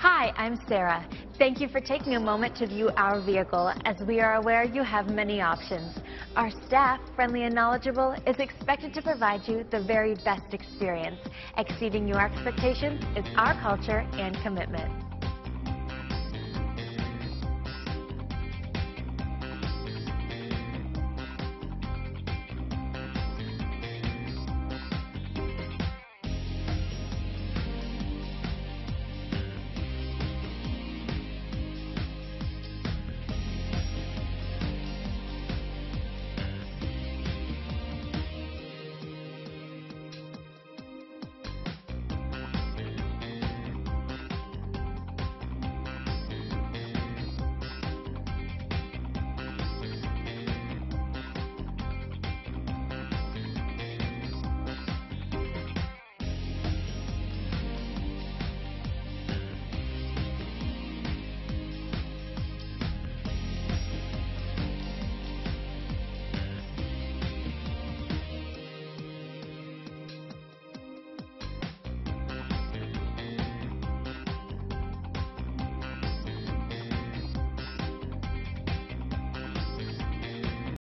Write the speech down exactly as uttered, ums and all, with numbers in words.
Hi, I'm Sarah. Thank you for taking a moment to view our vehicle, as we are aware you have many options. Our staff, friendly and knowledgeable, is expected to provide you the very best experience. Exceeding your expectations is our culture and commitment.